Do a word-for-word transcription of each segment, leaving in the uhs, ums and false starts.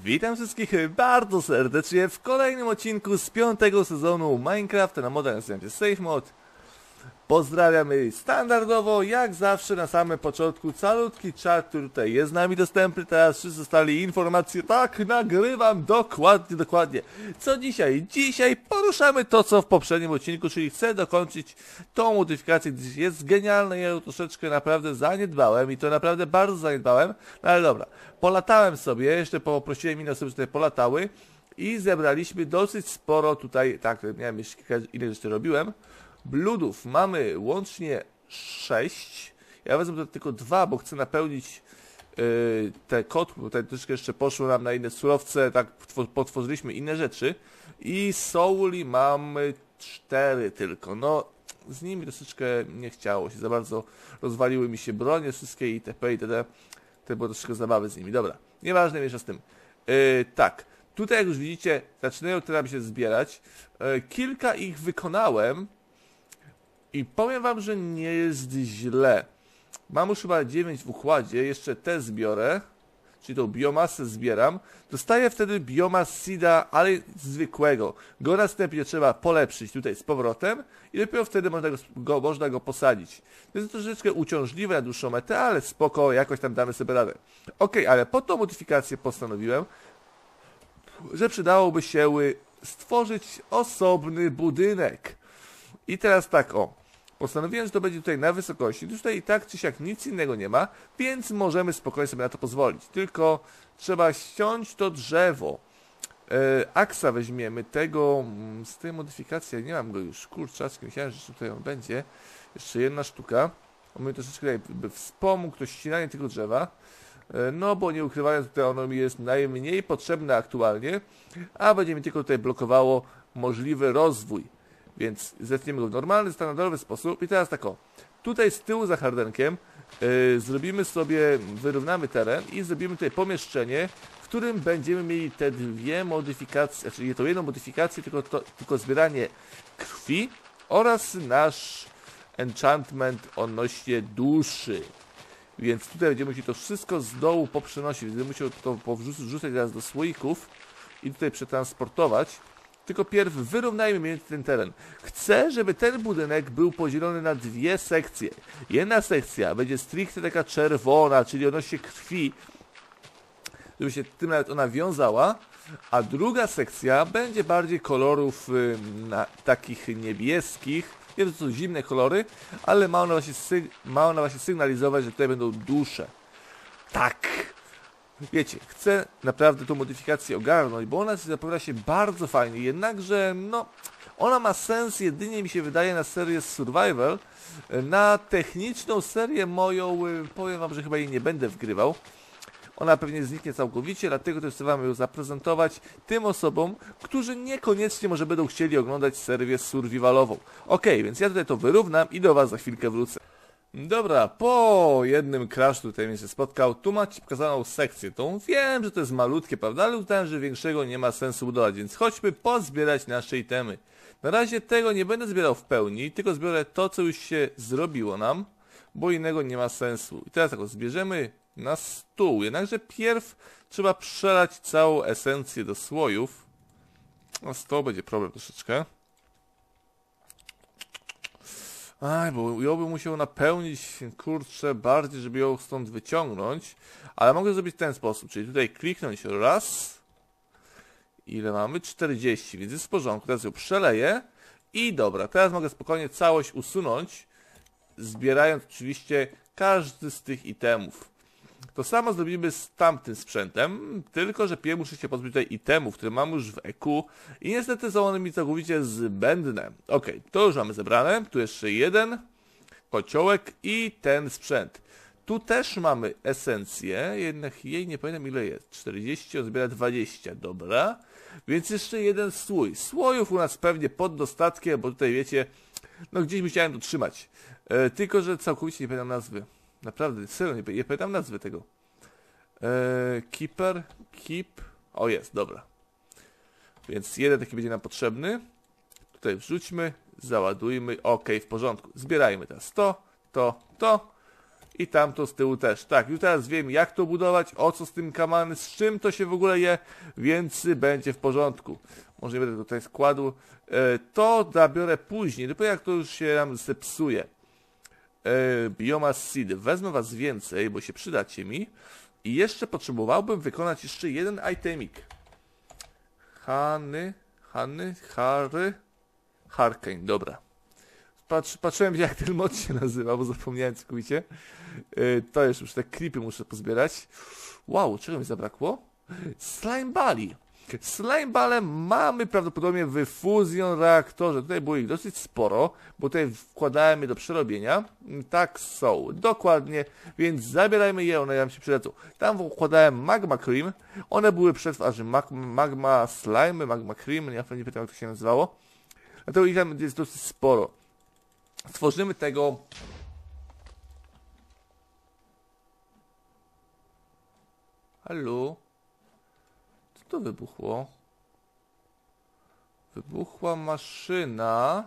Witam wszystkich bardzo serdecznie w kolejnym odcinku z piątego sezonu Minecraft na model nazywam się Safe Mod. Pozdrawiamy standardowo, jak zawsze na samym początku, calutki czat, który tutaj jest z nami dostępny. Teraz wszyscy dostali informację, tak, nagrywam, dokładnie, dokładnie. Co dzisiaj? Dzisiaj poruszamy to, co w poprzednim odcinku, czyli chcę dokończyć tą modyfikację, gdyż jest genialna. Ja ją troszeczkę naprawdę zaniedbałem i to naprawdę bardzo zaniedbałem, no ale dobra. Polatałem sobie, jeszcze poprosiłem inne osoby, żeby tutaj polatały i zebraliśmy dosyć sporo tutaj, tak, miałem jeszcze kilka innych rzeczy robiłem. Bludów mamy łącznie sześć. Ja wezmę to tylko dwa, bo chcę napełnić yy, te kotły, bo tutaj troszkę jeszcze poszło nam na inne surowce, tak potworzyliśmy inne rzeczy. I souli mamy cztery tylko. No, z nimi troszeczkę nie chciało się, za bardzo rozwaliły mi się bronie wszystkie itp. itd. To było troszeczkę zabawy z nimi. Dobra, nieważne, mniejsza z tym. Yy, tak, tutaj jak już widzicie, zaczynają teraz się zbierać. Yy, kilka ich wykonałem. I powiem wam, że nie jest źle. Mam już chyba dziewięć w układzie, jeszcze te zbiorę, czyli tą biomasę zbieram. Dostaję wtedy biomas seeda, ale zwykłego. Go następnie trzeba polepszyć tutaj z powrotem i dopiero wtedy można go, go, można go posadzić. To jest troszeczkę uciążliwe na dłuższą metę, ale spoko, jakoś tam damy sobie radę. Ok, ale po tą modyfikację postanowiłem, że przydałoby się stworzyć osobny budynek. I teraz tak, o. Postanowiłem, że to będzie tutaj na wysokości. Tutaj i tak czy siak nic innego nie ma, więc możemy spokojnie sobie na to pozwolić. Tylko trzeba ściąć to drzewo. E, aksa weźmiemy, tego z tej modyfikacji, nie mam go już, kurczaczki, myślałem, że tutaj on będzie. Jeszcze jedna sztuka. On mi troszeczkę tutaj wspomógł to ścinanie tego drzewa. E, no bo nie ukrywając, tutaj ono mi jest najmniej potrzebne aktualnie, a będzie mi tylko tutaj blokowało możliwy rozwój. Więc zetniemy go w normalny, standardowy sposób. I teraz tak o, tutaj z tyłu za hardenkiem yy, zrobimy sobie, wyrównamy teren i zrobimy tutaj pomieszczenie, w którym będziemy mieli te dwie modyfikacje, czyli nie tą jedną modyfikację, tylko, to, tylko zbieranie krwi oraz nasz enchantment odnośnie duszy. Więc tutaj będziemy musieli to wszystko z dołu poprzenosić, będziemy musieli to powrzucać teraz do słoików i tutaj przetransportować. Tylko pierw wyrównajmy mniej więcej ten teren. Chcę, żeby ten budynek był podzielony na dwie sekcje. Jedna sekcja będzie stricte taka czerwona, czyli odnośnie krwi, żeby się tym nawet ona wiązała, a druga sekcja będzie bardziej kolorów y, na, takich niebieskich. Nie wiem, to są zimne kolory, ale ma ona, właśnie syg ma ona właśnie sygnalizować, że tutaj będą dusze. Tak! Wiecie, chcę naprawdę tą modyfikację ogarnąć, bo ona zapowiada się bardzo fajnie, jednakże, no, ona ma sens jedynie, mi się wydaje, na serię Survival. Na techniczną serię moją, powiem wam, że chyba jej nie będę wgrywał. Ona pewnie zniknie całkowicie, dlatego też chcę wam ją zaprezentować tym osobom, którzy niekoniecznie może będą chcieli oglądać serię survivalową. Ok, więc ja tutaj to wyrównam i do was za chwilkę wrócę. Dobra, po jednym crashu tutaj mnie się spotkał, tu macie pokazaną sekcję tą. Wiem, że to jest malutkie, prawda, ale uznałem, że większego nie ma sensu budować, więc chodźmy pozbierać nasze itemy. Na razie tego nie będę zbierał w pełni, tylko zbiorę to, co już się zrobiło nam, bo innego nie ma sensu. I teraz tak, zbierzemy na stół, jednakże pierw trzeba przelać całą esencję do słojów. No z to będzie problem troszeczkę. Aj, bo ją bym musiał napełnić, kurczę, bardziej, żeby ją stąd wyciągnąć. Ale mogę zrobić w ten sposób, czyli tutaj kliknąć raz. Ile mamy? czterdzieści, więc jest w porządku. Teraz ją przeleję. I dobra, teraz mogę spokojnie całość usunąć, zbierając oczywiście każdy z tych itemów. To samo zrobimy z tamtym sprzętem, tylko że pierw muszę się pozbyć tutaj itemów, które mam już w E Q i niestety są one mi całkowicie zbędne. Ok, to już mamy zebrane, tu jeszcze jeden kociołek i ten sprzęt. Tu też mamy esencję, jednak jej nie pamiętam ile jest, czterdzieści, on zbiera dwadzieścia, dobra. Więc jeszcze jeden słój. Słojów u nas pewnie pod dostatkiem, bo tutaj wiecie, no gdzieś musiałem to trzymać. E, tylko że całkowicie nie pamiętam nazwy. Naprawdę, serio, nie, nie pamiętam nazwy tego. Eee, keeper, keep, o jest, dobra. Więc jeden taki będzie nam potrzebny. Tutaj wrzućmy, załadujmy, ok, w porządku. Zbierajmy teraz to, to, to I tamto z tyłu też. Tak, już teraz wiem, jak to budować, o co z tym kamany, z czym to się w ogóle je, więc będzie w porządku. Może nie będę tutaj składł. E, to zabiorę później, dopiero jak to już się nam zepsuje. E, Biomass Seed. Wezmę was więcej, bo się przydacie mi. I jeszcze potrzebowałbym wykonać jeszcze jeden itemik. Hany, Hany, Hary, Hurricane, dobra. Patrz, patrzyłem jak ten mod się nazywa, bo zapomniałem całkowicie. Yy, to już, już te creepy muszę pozbierać. Wow, czego mi zabrakło? Slime Bali. Slime Bale mamy prawdopodobnie w Fusion Reaktorze. Tutaj było ich dosyć sporo, bo tutaj wkładałem je do przerobienia. Tak są, dokładnie, więc zabierajmy je, one nam się przydadzą. Tam wkładałem Magma Cream, one były przetwarzy mag, Magma Slime, Magma Cream, ja nie pamiętam jak to się nazywało. Dlatego ich tam jest dosyć sporo. Stworzymy tego... Halo? Co to wybuchło? Wybuchła maszyna.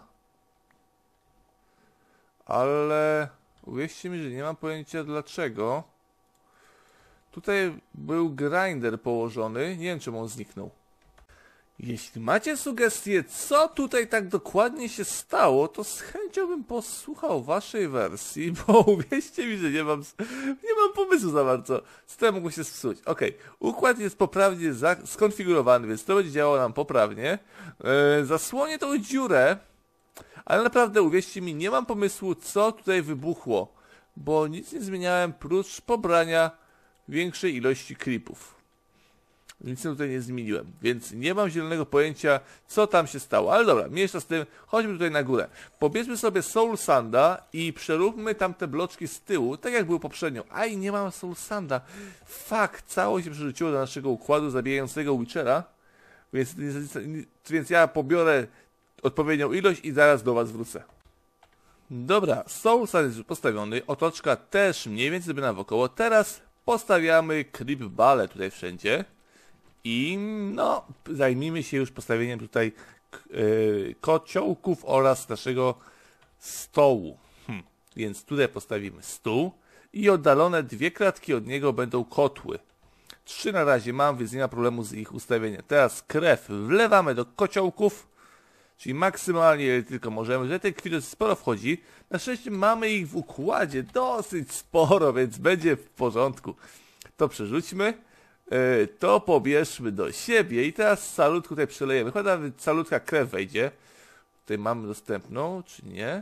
Ale... Uwierzcie mi, że nie mam pojęcia dlaczego. Tutaj był grinder położony. Nie wiem, czemu on zniknął. Jeśli macie sugestie, co tutaj tak dokładnie się stało, to z chęcią bym posłuchał waszej wersji, bo uwierzcie mi, że nie mam, nie mam pomysłu za bardzo, z tym mogło się spsuć. Ok, układ jest poprawnie skonfigurowany, więc to będzie działało nam poprawnie. Yy, zasłonię tą dziurę, ale naprawdę uwierzcie mi, nie mam pomysłu, co tutaj wybuchło, bo nic nie zmieniałem prócz pobrania większej ilości creepów. Nic tutaj nie zmieniłem, więc nie mam zielonego pojęcia, co tam się stało. Ale dobra, mniejsza z tym, chodźmy tutaj na górę. Pobierzmy sobie Soul Sanda i przeróbmy tamte bloczki z tyłu, tak jak było poprzednio. Aj, nie mam Soul Sanda. Fuck, całość się przerzuciło do naszego układu zabijającego Witchera. Więc, więc ja pobiorę odpowiednią ilość i zaraz do was wrócę. Dobra, Soul Sand jest już postawiony, otoczka też mniej więcej sobie nawokoło. Teraz postawiamy creep bale tutaj wszędzie. I no, zajmijmy się już postawieniem tutaj yy, kociołków oraz naszego stołu. Hm. Więc tutaj postawimy stół i oddalone dwie kratki od niego będą kotły. Trzy na razie mam, więc nie ma problemu z ich ustawieniem. Teraz krew wlewamy do kociołków, czyli maksymalnie ile tylko możemy. Że tej krwi sporo wchodzi. Na szczęście mamy ich w układzie dosyć sporo, więc będzie w porządku. To przerzućmy. To pobierzmy do siebie i teraz salutku tutaj przelejemy. Chyba nawet salutka krew wejdzie. Tutaj mamy dostępną, czy nie?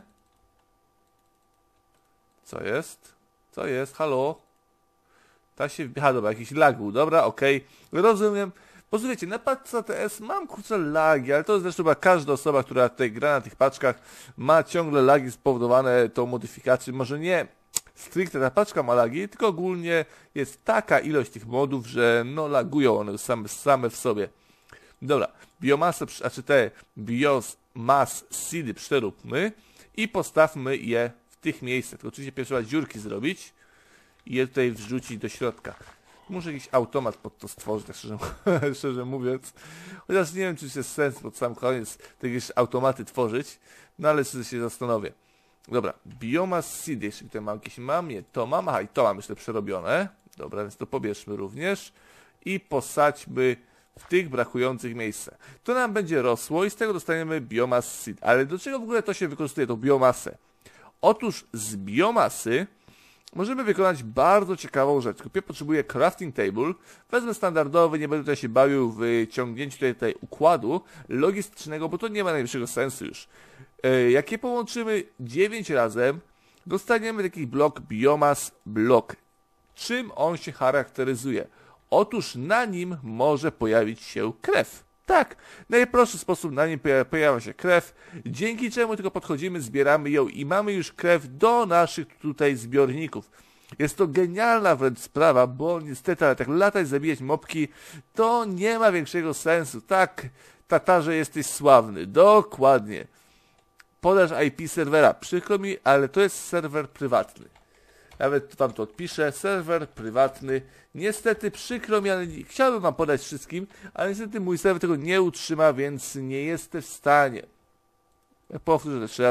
Co jest? Co jest? Halo? Ta się... Aha, dobra, jakiś lag był. Dobra, okej. Okay. Rozumiem. Posłuchajcie, na paczce T S mam kurczę lagi, ale to zresztą chyba każda osoba, która tutaj gra na tych paczkach, ma ciągle lagi spowodowane tą modyfikacją. Może nie stricte ta paczka ma lagi, tylko ogólnie jest taka ilość tych modów, że no lagują one same, same w sobie. Dobra, biomasę, a czy te biomass seedy przeróbmy i postawmy je w tych miejscach. Tylko oczywiście pierwszy raz dziurki zrobić i je tutaj wrzucić do środka. Muszę jakiś automat pod to stworzyć, tak szczerze, szczerze mówiąc. Chociaż nie wiem, czy jest sens pod sam koniec jakieś automaty tworzyć, no ale sobie się zastanowię. Dobra, biomass seed, jeśli tutaj mam jakieś mam, nie, to mam, aha i to mam jeszcze przerobione. Dobra, więc to pobierzmy również i posadźmy w tych brakujących miejscach. To nam będzie rosło i z tego dostaniemy biomass seed. Ale do czego w ogóle to się wykorzystuje, tą biomasę? Otóż z biomasy możemy wykonać bardzo ciekawą rzecz. Tylko potrzebuję crafting table. Wezmę standardowy, nie będę tutaj się bawił w ciągnięciu tutaj, tutaj układu logistycznego, bo to nie ma najwyższego sensu już. E, jak je połączymy dziewięć razem, dostaniemy taki blok biomass block. Czym on się charakteryzuje? Otóż na nim może pojawić się krew. Tak, w najprostszy sposób na nim pojawia się krew, dzięki czemu tylko podchodzimy, zbieramy ją i mamy już krew do naszych tutaj zbiorników. Jest to genialna wręcz sprawa, bo niestety, ale tak latać, zabijać mopki, to nie ma większego sensu. Tak, Tatarze, jesteś sławny, dokładnie. Podasz I P serwera, przykro mi, ale to jest serwer prywatny. Nawet wam to odpiszę, serwer prywatny. Niestety przykro mi, ale nie, chciałbym wam podać wszystkim, ale niestety mój serwer tego nie utrzyma, więc nie jestem w stanie. Ja powtórzę jeszcze raz,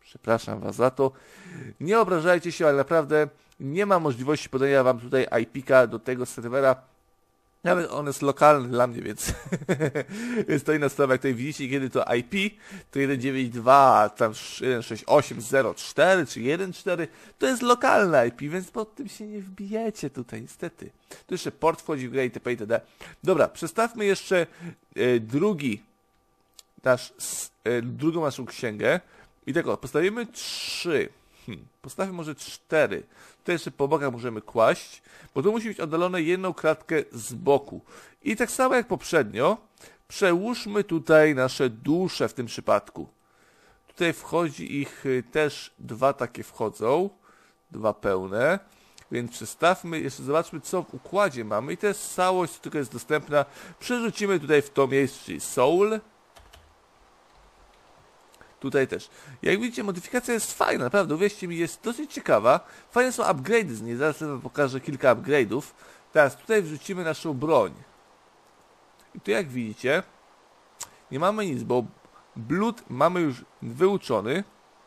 Przepraszam was za to. Nie obrażajcie się, ale naprawdę nie ma możliwości podania wam tutaj I P-ka do tego serwera. Nawet on jest lokalny dla mnie, więc jest to inna sprawa. Jak tutaj widzicie, kiedy to I P, to jeden dziewięć dwa, tam jeden sześć osiem zero cztery czy jeden cztery, to jest lokalne I P, więc pod tym się nie wbijecie tutaj, niestety. Tu jeszcze port wchodzi w grę itp. itd. Dobra, przestawmy jeszcze e, drugi nasz, e, drugą naszą księgę. I tak o, postawimy trzy. Hmm, postawmy może cztery. Tutaj jeszcze po bokach możemy kłaść, bo to musi być oddalone jedną kratkę z boku. I tak samo jak poprzednio, przełóżmy tutaj nasze dusze w tym przypadku. Tutaj wchodzi ich też dwa takie wchodzą, dwa pełne, więc przestawmy, jeszcze zobaczmy co w układzie mamy i to jest całość, która jest dostępna. Przerzucimy tutaj w to miejsce, czyli soul. Tutaj też. Jak widzicie, modyfikacja jest fajna, naprawdę, uwierzcie mi, jest dosyć ciekawa. Fajne są upgrade'y z niej, zaraz wam pokażę kilka upgrade'ów. Teraz tutaj wrzucimy naszą broń. I tu jak widzicie, nie mamy nic, bo blood mamy już wyuczony.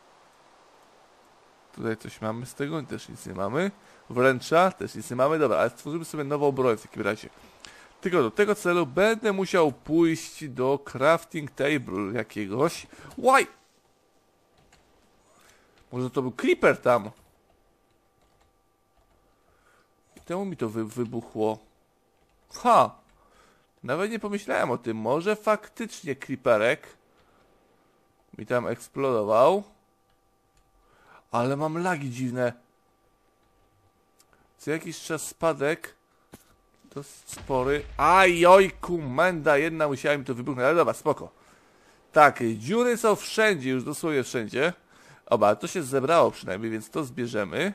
Tutaj coś mamy z tego, też nic nie mamy. Wręcza, też nic nie mamy. Dobra, ale stworzymy sobie nową broń w takim razie. Tylko do tego celu będę musiał pójść do crafting table jakiegoś. Łaj! Może to był creeper tam. Czemu mi to wy wybuchło? Ha! Nawet nie pomyślałem o tym. Może faktycznie creeperek mi tam eksplodował. Ale mam lagi dziwne. Co jakiś czas spadek. Dosyć spory. Ajojku, menda jedna, musiała mi to wybuchnąć. Ale dobra, spoko. Tak, dziury są wszędzie, już dosłownie wszędzie. Oba, to się zebrało przynajmniej, więc to zbierzemy.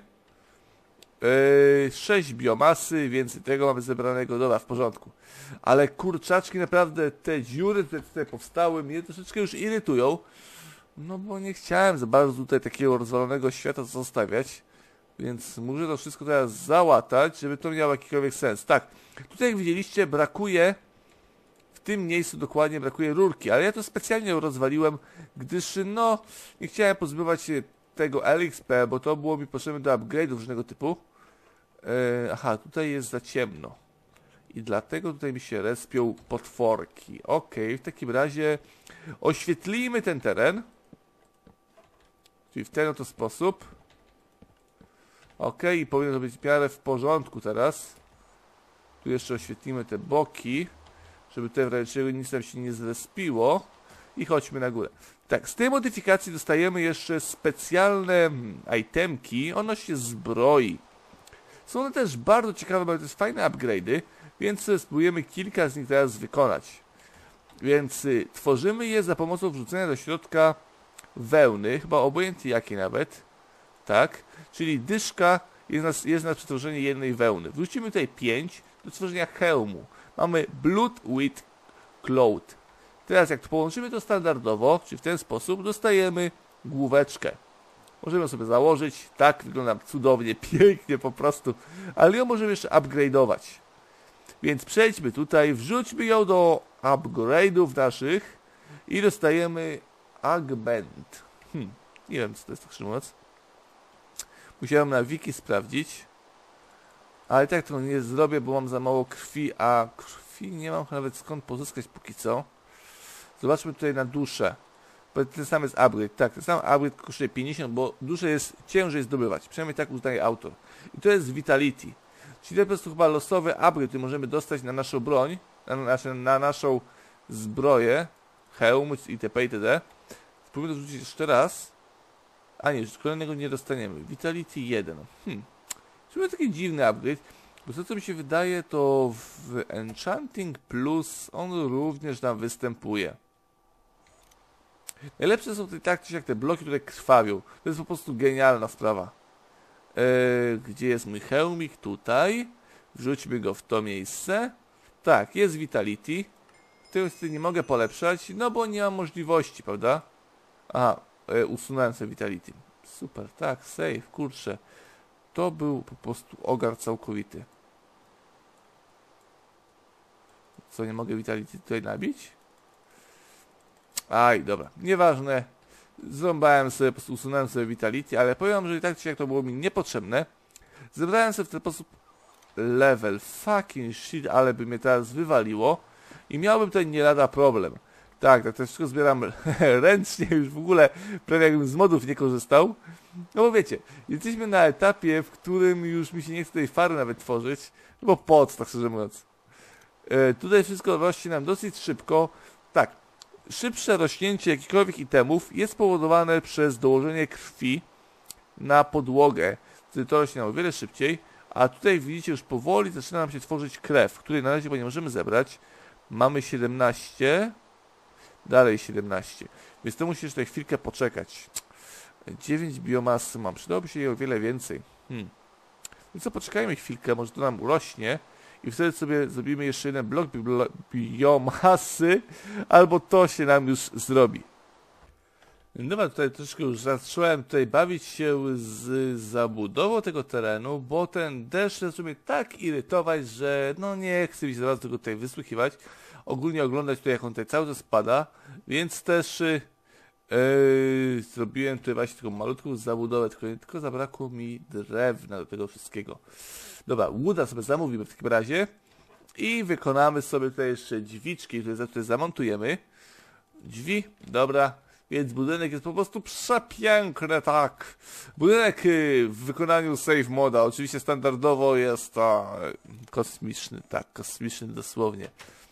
Yy, sześć biomasy, więcej tego mamy zebranego, dobra, w porządku. Ale kurczaczki, naprawdę te dziury, które tutaj powstały, mnie troszeczkę już irytują. No bo nie chciałem za bardzo tutaj takiego rozwalonego świata zostawiać. Więc muszę to wszystko teraz załatać, żeby to miało jakikolwiek sens. Tak, tutaj jak widzieliście, brakuje, w tym miejscu dokładnie brakuje rurki, ale ja to specjalnie rozwaliłem, gdyż no, nie chciałem pozbywać się tego L X P, bo to było mi potrzebne do upgrade'ów różnego typu. Yy, aha, tutaj jest za ciemno. I dlatego tutaj mi się respią potworki. Okej, w takim razie oświetlimy ten teren. Czyli w ten oto sposób. Ok, i powinno to być w miarę w porządku teraz. Tu jeszcze oświetlimy te boki, żeby tutaj w razie czego nic nam się nie zrespiło. I chodźmy na górę. Tak, z tej modyfikacji dostajemy jeszcze specjalne itemki odnośnie zbroi. Są one też bardzo ciekawe, bo to jest fajne upgrade'y, więc spróbujemy kilka z nich teraz wykonać. Więc y, tworzymy je za pomocą wrzucenia do środka wełny, chyba obojętnie jakiej nawet. Tak, czyli dyszka jest na, jest na przetworzenie jednej wełny. Wrzucimy tutaj pięć do tworzenia hełmu. Mamy Blood with Cloth. Teraz jak to połączymy to standardowo, czyli w ten sposób, dostajemy główeczkę. Możemy sobie założyć, tak, wygląda cudownie, pięknie po prostu, ale ją możemy jeszcze upgrade'ować. Więc przejdźmy tutaj, wrzućmy ją do upgrade'ów naszych i dostajemy augment. Hmm, nie wiem co to jest tak szczerze mówiąc. Musiałem na wiki sprawdzić, ale tak to nie zrobię, bo mam za mało krwi, a krwi nie mam nawet skąd pozyskać póki co. Zobaczmy tutaj na duszę. Ten sam jest upgrade, tak, ten sam upgrade kosztuje pięćdziesiąt, bo duszę jest ciężej zdobywać, przynajmniej tak uznaje autor. I to jest Vitality, czyli to po prostu chyba losowy upgrade, który możemy dostać na naszą broń, na, na, na naszą zbroję, hełm itp. itd. Spróbujmy to wrzucić jeszcze raz. A nie, kolejnego nie dostaniemy. Vitality jeden. Hmm. To taki dziwny upgrade, bo to co mi się wydaje, to w Enchanting Plus on również tam występuje. Najlepsze są tutaj tak czy jak te bloki, które krwawią. To jest po prostu genialna sprawa. Eee, gdzie jest mój hełmik? Tutaj. Wrzućmy go w to miejsce. Tak, jest Vitality. Tego nie mogę polepszać, no bo nie mam możliwości, prawda? Aha, e, usunąłem sobie Vitality. Super, tak, save, kurczę. To był po prostu ogar całkowity. Co, nie mogę Vitality tutaj nabić? Aj, dobra, nieważne. Zrąbałem sobie, po prostu usunąłem sobie Vitality, ale powiem, że i tak czy jak to było mi niepotrzebne. Zebrałem sobie w ten sposób level. Fucking shit, ale by mnie teraz wywaliło. I miałbym tutaj nie lada problem. Tak, tak, to wszystko zbieram ręcznie, już w ogóle prawie jakbym z modów nie korzystał. No bo wiecie, jesteśmy na etapie, w którym już mi się nie chce tej fary nawet tworzyć. No bo po co, tak szczerze mówiąc. E, tutaj wszystko rośnie nam dosyć szybko. Tak, szybsze rośnięcie jakichkolwiek itemów jest spowodowane przez dołożenie krwi na podłogę. Wtedy to rośnie nam o wiele szybciej. A tutaj widzicie, już powoli zaczyna nam się tworzyć krew, której na razie nie możemy zebrać. Mamy siedemnaście. Dalej siedemnaście. Więc to musisz tutaj chwilkę poczekać. dziewięć biomasy mam. Przydałoby się jej o wiele więcej. Hmm. Więc co, poczekajmy chwilkę, może to nam urośnie. I wtedy sobie zrobimy jeszcze jeden blok biomasy. Albo to się nam już zrobi. Dobra, tutaj troszkę już zacząłem tutaj bawić się z zabudową tego terenu, bo ten deszcz zaczął mnie tak irytować, że no nie chcę mi się za bardzo tego tutaj wysłuchiwać. Ogólnie oglądać tutaj, jak on tutaj cały czas spada, więc też yy, zrobiłem tutaj właśnie taką malutką zabudowę, tylko, tylko zabrakło mi drewna do tego wszystkiego. Dobra, łuda sobie zamówimy w takim razie i wykonamy sobie tutaj jeszcze drzwiczki, które tutaj zamontujemy. Drzwi, dobra. Więc budynek jest po prostu przepiękny, tak. Budynek y, w wykonaniu save moda, oczywiście standardowo jest a, kosmiczny, tak, kosmiczny dosłownie.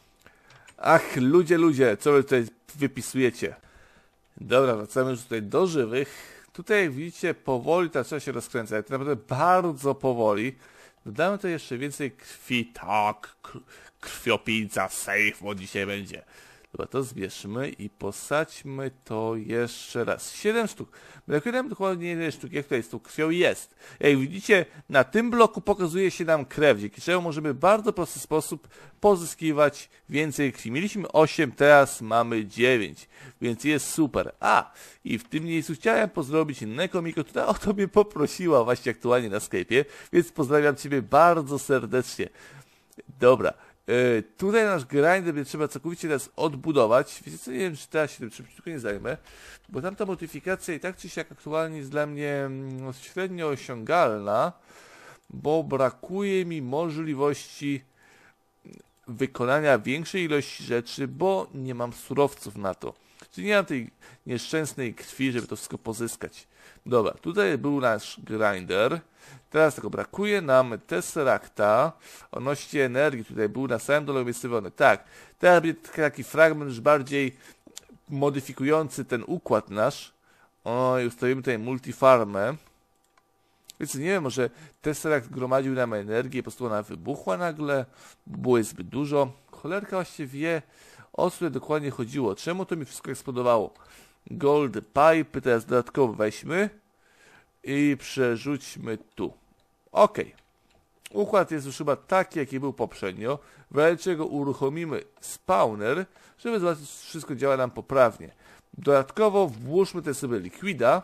Ach, ludzie, ludzie, co wy tutaj wypisujecie? Dobra, wracamy już tutaj do żywych. Tutaj jak widzicie, powoli ta trzeba się rozkręca, ale to naprawdę bardzo powoli. Dodamy tutaj jeszcze więcej krwi, tak, krwiopijca, save mod dzisiaj będzie. Dobra, to zbierzmy i posadźmy to jeszcze raz. siedem sztuk. Brakuje nam dokładnie jeden sztuk, jak tutaj z tą krwią jest. Jak widzicie, na tym bloku pokazuje się nam krew, dzięki czemu możemy w bardzo prosty sposób pozyskiwać więcej krwi. Mieliśmy osiem, teraz mamy dziewięć, więc jest super. A, i w tym miejscu chciałem pozdrowić Nekomiko, która o to mnie poprosiła właśnie aktualnie na Skype'ie, więc pozdrawiam Ciebie bardzo serdecznie. Dobra. Yy, tutaj nasz grinder będzie trzeba całkowicie teraz odbudować. Wiecie co, nie wiem, czy teraz się tym szybciutko nie zajmę, bo tamta modyfikacja i tak czy siak aktualnie jest dla mnie no, średnio osiągalna, bo brakuje mi możliwości wykonania większej ilości rzeczy, bo nie mam surowców na to. Czyli nie mam tej nieszczęsnej krwi, żeby to wszystko pozyskać. Dobra, tutaj był nasz grinder. Teraz tego brakuje nam Tesseracta. Odnośnie energii tutaj był na samym dole umiejscowiony. Tak, teraz będzie taki fragment już bardziej modyfikujący ten układ nasz. O, i ustawimy tutaj multifarmę. Więc nie wiem, może Tesseract gromadził nam energię i po prostu ona wybuchła nagle. Było jej zbyt dużo. Cholerka właśnie wie, o co dokładnie chodziło. Czemu to mi wszystko eksplodowało? Gold pipe, teraz dodatkowo weźmy i przerzućmy tu. Ok. Układ jest już chyba taki, jaki był poprzednio, w razie czego uruchomimy spawner, żeby zobaczyć, czy wszystko działa nam poprawnie. Dodatkowo włóżmy tutaj sobie liquida.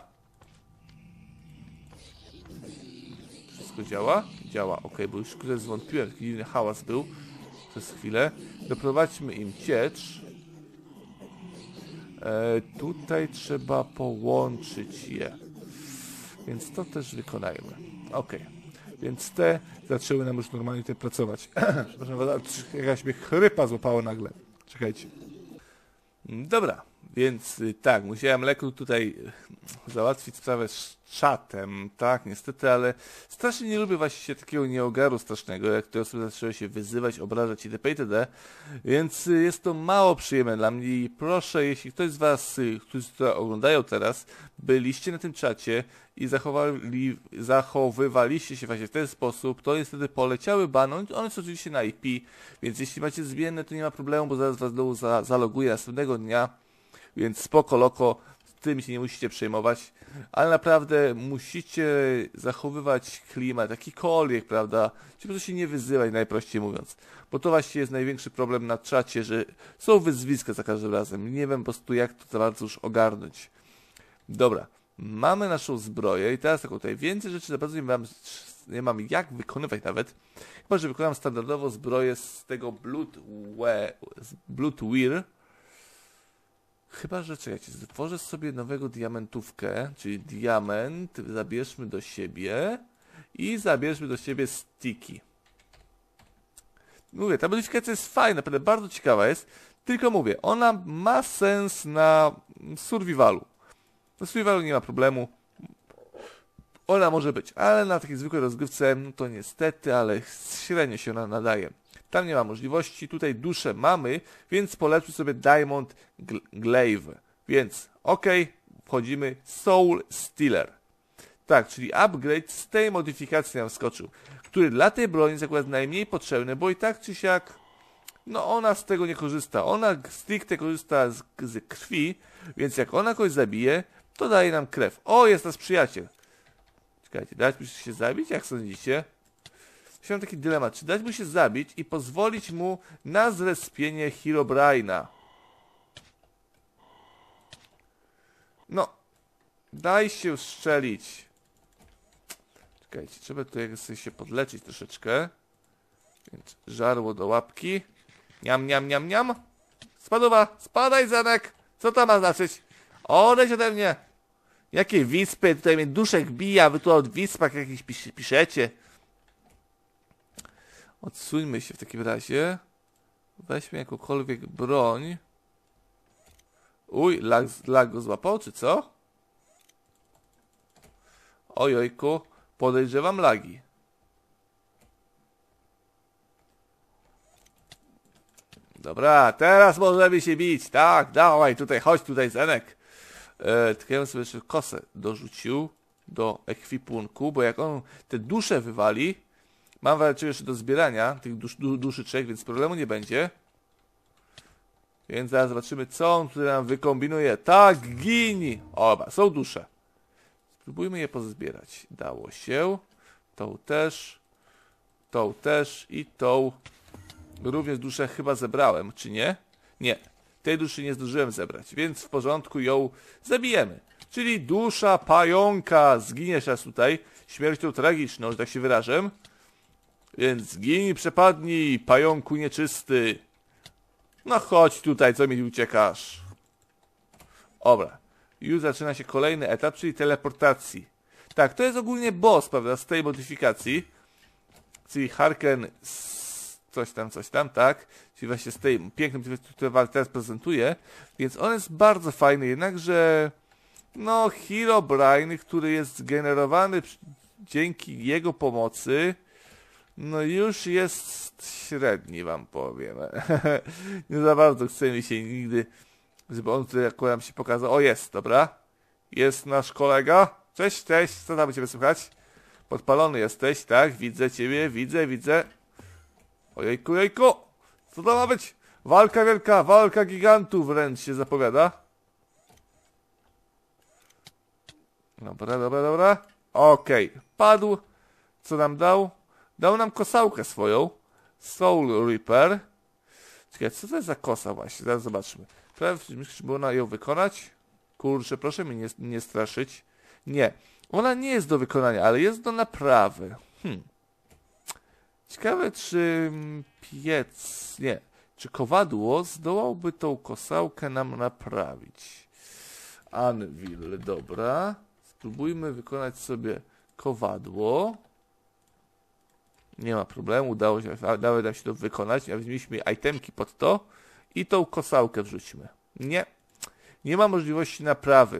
Wszystko działa? Działa, ok, bo już tutaj zwątpiłem, taki dziwny hałas był przez chwilę. Doprowadźmy im ciecz. E, tutaj trzeba połączyć je. Więc to też wykonajmy. Ok. Więc te zaczęły nam już normalnie tutaj pracować. Przepraszam, jakaś mnie chrypa złapało nagle. Czekajcie. Dobra. Więc tak, musiałem lekko tutaj załatwić sprawę z czatem, tak, niestety, ale strasznie nie lubię właśnie takiego nieogaru strasznego, jak te osoby zaczęły się wyzywać, obrażać itp. itd. Więc jest to mało przyjemne dla mnie i proszę, jeśli ktoś z was, którzy to oglądają teraz, byliście na tym czacie i zachowali, zachowywaliście się właśnie w ten sposób, to niestety poleciały bany, one są oczywiście na I P, więc jeśli macie zmienne, to nie ma problemu, bo zaraz was znowu za, zaloguję następnego dnia. Więc spoko, loko, z tym się nie musicie przejmować, ale naprawdę musicie zachowywać klimat, jakikolwiek, prawda, czy po prostu się nie wyzywać, najprościej mówiąc, bo to właśnie jest największy problem na czacie, że są wyzwiska za każdym razem, nie wiem po prostu jak to za bardzo już ogarnąć. Dobra, mamy naszą zbroję i teraz tak tutaj więcej rzeczy za bardzo nie mam, nie mam jak wykonywać nawet, chyba że wykonam standardowo zbroję z tego Blood, Blood Weir. Chyba, że czekajcie, stworzę sobie nowego diamentówkę, czyli diament, zabierzmy do siebie i zabierzmy do siebie sticky. Mówię, ta modyfikacja jest fajna, naprawdę bardzo ciekawa jest, tylko mówię, ona ma sens na survivalu. Na survivalu nie ma problemu, ona może być, ale na takiej zwykłej rozgrywce, no to niestety, ale średnio się ona nadaje. Tam nie ma możliwości, tutaj duszę mamy, więc polepszymy sobie Diamond Glaive. Więc ok, wchodzimy Soul Stealer. Tak, czyli upgrade z tej modyfikacji nam wskoczył, który dla tej broni jest akurat najmniej potrzebny, bo i tak czy siak, no ona z tego nie korzysta. Ona stricte korzysta z, z krwi, więc jak ona kogoś zabije, to daje nam krew. O, jest nasz przyjaciel. Czekajcie, dać mi się zabić? Jak sądzicie? Mam taki dylemat, czy dać mu się zabić i pozwolić mu na zrespienie Herobrine'a. No, daj się strzelić. Czekajcie, trzeba tutaj sobie się podleczyć troszeczkę. Więc żarło do łapki. Niam, niam, niam, niam. Spadowa, spadaj, Zenek. Co to ma znaczyć? Odejdź ode mnie. Jakie wispy, tutaj mnie duszek bija, wy tu o wispach jakichś pis piszecie. Odsuńmy się w takim razie. Weźmy jakąkolwiek broń. Uj, lag, lag go złapał, czy co? Ojojku, podejrzewam lagi. Dobra, teraz możemy się bić. Tak, dawaj, tutaj, chodź tutaj, Zenek. E, tylko ja bym sobie jeszcze kosę dorzucił do ekwipunku, bo jak on te dusze wywali, mam walczył jeszcze do zbierania tych dusz, du, duszyczek, więc problemu nie będzie. Więc zaraz zobaczymy, co on tutaj nam wykombinuje. Tak, gini! Oba, są dusze. Spróbujmy je pozbierać. Dało się. Tą też. Tą też i tą. Również duszę chyba zebrałem, czy nie? Nie. Tej duszy nie zdążyłem zebrać, więc w porządku ją zabijemy. Czyli dusza pająka. Zginiesz raz tutaj. Śmiercią tragiczną, że tak się wyrażę. Więc zginij, przepadnij, pająku nieczysty. No chodź tutaj, co mi uciekasz. Dobra. Już zaczyna się kolejny etap, czyli teleportacji. Tak, to jest ogólnie boss, prawda, z tej modyfikacji. Czyli Harken coś tam, coś tam, tak. Czyli właśnie z tej pięknej modyfikacji, którą teraz prezentuję. Więc on jest bardzo fajny, jednakże no Herobrine, który jest generowany dzięki jego pomocy, no już jest średni, wam powiem. Nie za bardzo chce mi się nigdy, żeby on tutaj akurat nam się pokazał. O, jest, dobra. Jest nasz kolega. Cześć, cześć, co tam u ciebie słychać? Podpalony jesteś, tak? Widzę ciebie, widzę, widzę. Ojejku, jejku. Co to ma być? Walka wielka, walka gigantów wręcz się zapowiada. Dobra, dobra, dobra. Okej, okay. Padł. Co nam dał? Dał nam kosałkę swoją. Soul Reaper. Czekaj, co to jest za kosa właśnie? Zaraz zobaczmy. Myślisz, żeby ona ją wykonać? Kurczę, proszę mnie nie, nie straszyć. Nie. Ona nie jest do wykonania, ale jest do naprawy. Hmm. Ciekawe, czy piec... Nie. Czy kowadło zdołałby tą kosałkę nam naprawić? Anvil, dobra. Spróbujmy wykonać sobie kowadło. Nie ma problemu, udało się, udało nam się to wykonać. Weźmiemy itemki pod to i tą kosałkę wrzućmy. Nie, nie ma możliwości naprawy.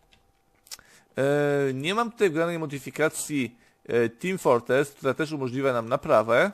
Eee, nie mam tutaj wgranej modyfikacji e, Team Fortress, która też umożliwia nam naprawę.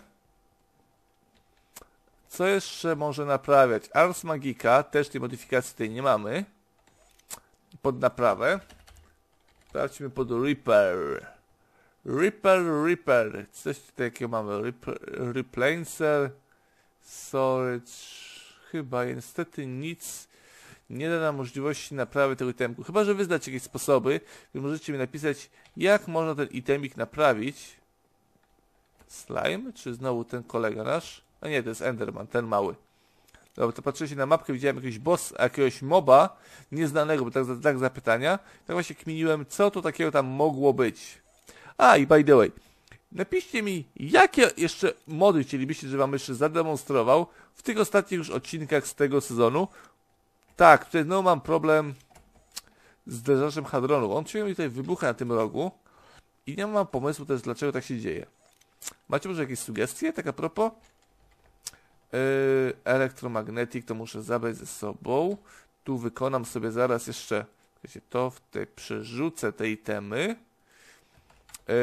Co jeszcze może naprawiać? Ars Magica, też tej modyfikacji tutaj nie mamy. Pod naprawę. Sprawdźmy pod Reaper. Reaper, Reaper. Coś tutaj jakiego mamy. Reaper, Replacer. Storage. Chyba niestety nic nie da nam możliwości naprawy tego itemku. Chyba że wy znacie jakieś sposoby, wy możecie mi napisać, jak można ten itemik naprawić. Slime? Czy znowu ten kolega nasz? A nie, to jest Enderman, ten mały. Dobra, to patrzę się na mapkę, widziałem jakiegoś boss, jakiegoś moba nieznanego, bo tak, tak zapytania. Tak właśnie kminiłem, co to takiego tam mogło być. A, i by the way, napiszcie mi, jakie jeszcze mody chcielibyście, żebym wam jeszcze zademonstrował w tych ostatnich już odcinkach z tego sezonu. Tak, tutaj znowu mam problem z zderzaczem hadronu. On ciągle mi tutaj wybucha na tym rogu i nie mam pomysłu też, dlaczego tak się dzieje. Macie może jakieś sugestie, tak a propos? Yy, Elektromagnetic to muszę zabrać ze sobą. Tu wykonam sobie zaraz jeszcze to, w te, przerzucę te itemy. Yy,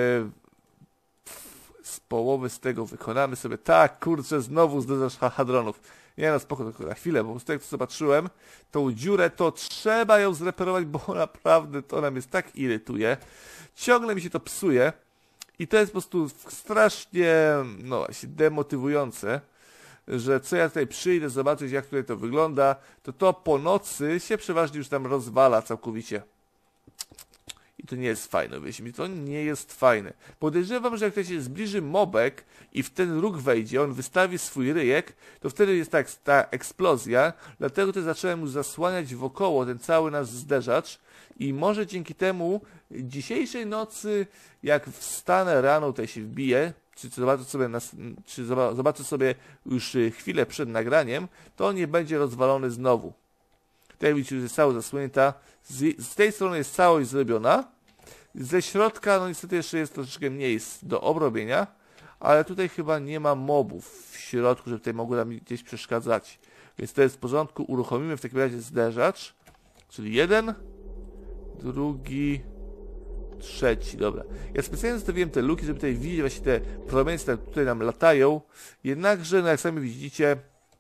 z połowy z tego wykonamy sobie. Tak, kurczę, znowu zderzacz hadronów. Nie no, spoko, tylko na chwilę, bo po prostu jak to zobaczyłem, tą dziurę to trzeba ją zreperować, bo naprawdę to nam jest tak irytuje. Ciągle mi się to psuje i to jest po prostu strasznie, no właśnie, demotywujące, że co ja tutaj przyjdę zobaczyć, jak tutaj to wygląda, to to po nocy się przeważnie już tam rozwala całkowicie. I to nie jest fajne, wiecie mi, to nie jest fajne. Podejrzewam, że jak ktoś się zbliży mobek i w ten róg wejdzie, on wystawi swój ryjek, to wtedy jest tak ta eksplozja, dlatego też zacząłem już zasłaniać wokoło ten cały nasz zderzacz i może dzięki temu dzisiejszej nocy, jak wstanę rano, tutaj się wbiję, czy zobaczę sobie, nas, czy zobaczę sobie już chwilę przed nagraniem, to on nie będzie rozwalony znowu. Tutaj widzicie, że jest cała zasłonięta. Z, z tej strony jest całość zrobiona. Ze środka, no niestety jeszcze jest troszeczkę mniej do obrobienia, ale tutaj chyba nie ma mobów w środku, żeby tutaj mogły nam gdzieś przeszkadzać. Więc to jest w porządku. Uruchomimy w takim razie zderzacz. Czyli jeden, drugi, trzeci. Dobra. Ja specjalnie zostawiłem te luki, żeby tutaj widzieć właśnie te promienie, które tutaj nam latają. Jednakże, no jak sami widzicie,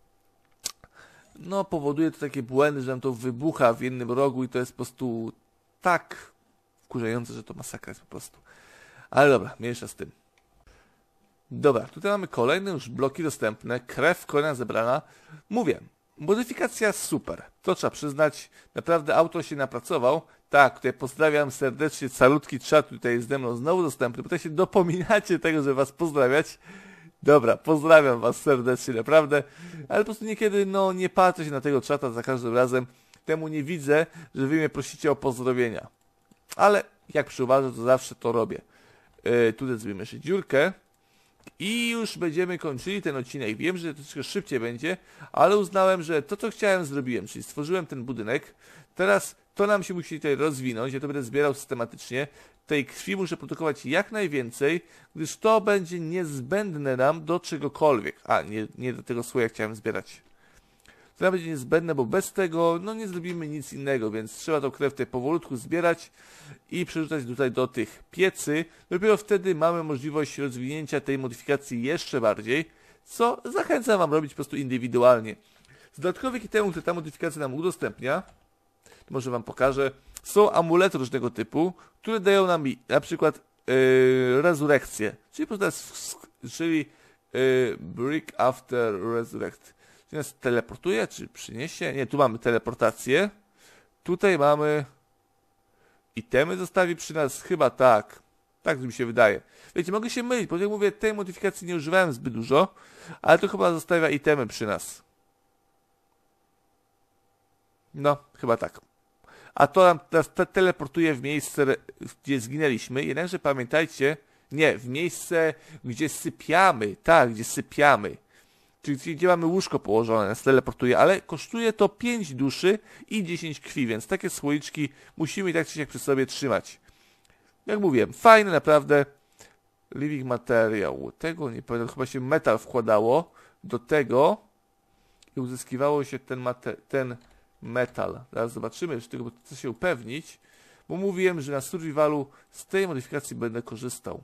no powoduje to takie błędy, że nam to wybucha w jednym rogu i to jest po prostu tak wkurzające, że to masakra jest po prostu. Ale dobra, mniejsza z tym. Dobra, tutaj mamy kolejne już bloki dostępne, krew kolejna zebrana. Mówię, modyfikacja super, to trzeba przyznać, naprawdę autor się napracował. Tak, tutaj pozdrawiam serdecznie, calutki czat tutaj jest ze mną znowu dostępny, bo tutaj się dopominacie tego, żeby was pozdrawiać. Dobra, pozdrawiam was serdecznie, naprawdę, ale po prostu niekiedy, no, nie patrzę się na tego czata za każdym razem, temu nie widzę, że wy mnie prosicie o pozdrowienia. Ale jak przyuważę, to zawsze to robię. Yy, tutaj zrobimy jeszcze dziurkę i już będziemy kończyli ten odcinek. Wiem, że to troszkę szybciej będzie, ale uznałem, że to, co chciałem, zrobiłem, czyli stworzyłem ten budynek. Teraz to nam się musi tutaj rozwinąć, ja to będę zbierał systematycznie. Tej krwi muszę produkować jak najwięcej, gdyż to będzie niezbędne nam do czegokolwiek. A, nie, nie do tego słoja chciałem zbierać. To nam będzie niezbędne, bo bez tego no nie zrobimy nic innego, więc trzeba tą krew tutaj powolutku zbierać i przerzucać tutaj do tych piecy. Dopiero wtedy mamy możliwość rozwinięcia tej modyfikacji jeszcze bardziej, co zachęcam wam robić po prostu indywidualnie. Z dodatkowych itemów, które ta modyfikacja nam udostępnia, to może wam pokażę, są amulety różnego typu, które dają nam na przykład yy, rezurekcję, czyli po prostu, czyli yy, Brick After Resurrect. Czyli nas teleportuje, czy przyniesie? Nie, tu mamy teleportację. Tutaj mamy itemy zostawi przy nas, chyba tak. Tak mi się wydaje. Wiecie, mogę się mylić, bo jak mówię, tej modyfikacji nie używałem zbyt dużo, ale to chyba zostawia itemy przy nas. No, chyba tak. A to nam te teleportuje w miejsce, gdzie zginęliśmy. Jednakże pamiętajcie, nie, w miejsce, gdzie sypiamy. Tak, gdzie sypiamy. Czyli gdzie mamy łóżko położone, nas teleportuje, ale kosztuje to pięć duszy i dziesięć krwi, więc takie słoiczki musimy tak czy siak przy sobie trzymać. Jak mówiłem, fajne naprawdę. Living materiał. Tego nie pamiętam, chyba się metal wkładało do tego i uzyskiwało się ten, ten metal. Zaraz zobaczymy, czy tego chcę się upewnić, bo mówiłem, że na survivalu z tej modyfikacji będę korzystał.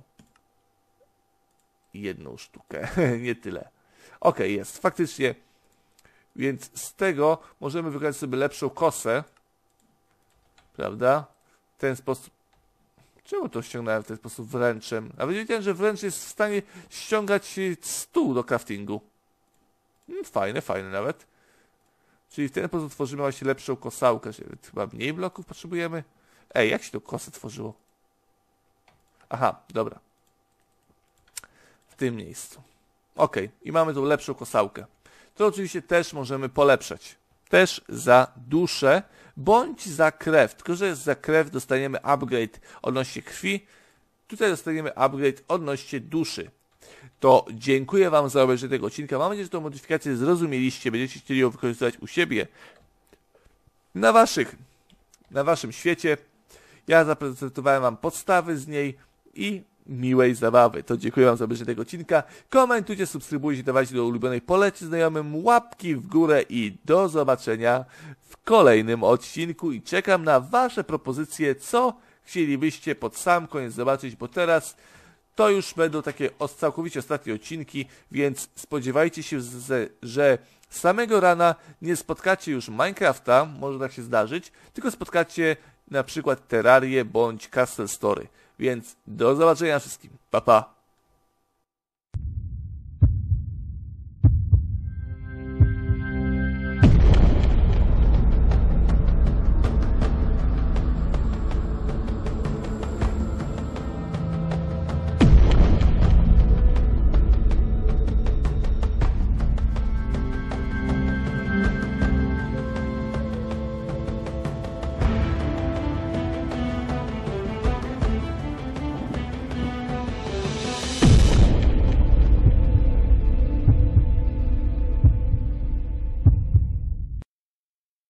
Jedną sztukę, nie tyle. Ok, jest, faktycznie. Więc z tego możemy wykonać sobie lepszą kosę. Prawda? W ten sposób. Czemu to ściągnąłem w ten sposób wręczem? A wiedziałem, że wręcz jest w stanie ściągać stół do craftingu. Hmm, fajne, fajne nawet. Czyli w ten sposób tworzymy właśnie lepszą kosałkę. Chyba mniej bloków potrzebujemy. Ej, jak się to kosę tworzyło? Aha, dobra. W tym miejscu. Ok, i mamy tą lepszą kosałkę. To oczywiście też możemy polepszać. Też za duszę, bądź za krew. Tylko, że za krew dostaniemy upgrade odnośnie krwi. Tutaj dostaniemy upgrade odnośnie duszy. To dziękuję wam za obejrzenie tego odcinka. Mam nadzieję, że tę modyfikację zrozumieliście. Będziecie chcieli ją wykorzystywać u siebie. na waszych, na waszym świecie. Ja zaprezentowałem wam podstawy z niej i miłej zabawy. To dziękuję wam za obejrzenie tego odcinka. Komentujcie, subskrybujcie, dawajcie do ulubionej, polećcie znajomym łapki w górę i do zobaczenia w kolejnym odcinku. I czekam na wasze propozycje, co chcielibyście pod sam koniec zobaczyć, bo teraz to już będą takie całkowicie ostatnie odcinki, więc spodziewajcie się, że z samego rana nie spotkacie już Minecrafta, może tak się zdarzyć, tylko spotkacie na przykład Terrarię bądź Castle Story. Więc do zobaczenia wszystkim. Pa, pa.